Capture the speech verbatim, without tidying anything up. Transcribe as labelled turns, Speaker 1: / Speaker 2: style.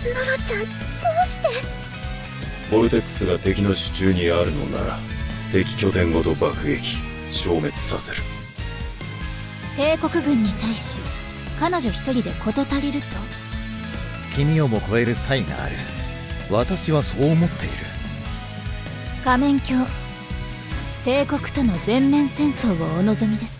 Speaker 1: ノロちゃん、どうして？
Speaker 2: ボルテックスが敵の手中にあるのなら敵拠点ごと爆撃消滅させる。
Speaker 3: 帝国軍に対し彼女一人で事足りると？
Speaker 4: 君をも超える才がある。私はそう思っている。
Speaker 3: 仮面卿、帝国との全面戦争をお望みです